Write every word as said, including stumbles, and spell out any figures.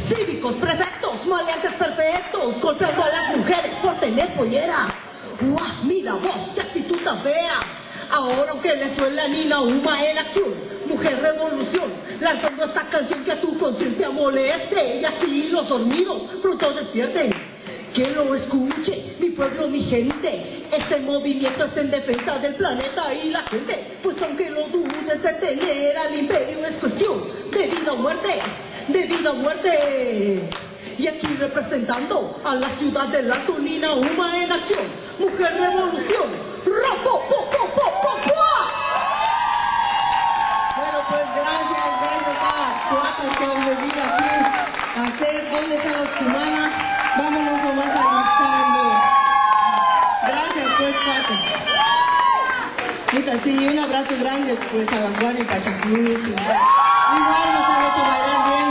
Cívicos, prefectos, maleantes perfectos, golpeando a las mujeres por tener pollera. ¡Uah! Mira vos, qué actitud tan fea. Ahora aunque les duele Nina Uma en acción, mujer revolución, lanzando esta canción que a tu conciencia moleste. Y así los dormidos pronto despierten. Que lo escuche, mi pueblo, mi gente. Este movimiento es en defensa del planeta y la gente. Pues aunque lo dudes, detener al imperio es cuestión de vida o muerte, de vida o muerte. Y aquí representando a la ciudad del Alto, Nina Uma en acción. Mujer revolución. ¡Rapo, po, po, po, po, po! Bueno, pues gracias, gracias a las cuatas que han venido aquí a hacer ¿Dónde están los Cumanas? Vámonos nomás alistando. Gracias pues, cuatas. Puta, sí, un abrazo grande pues a las Guani Pachacú. Igual nos han hecho bailar bien.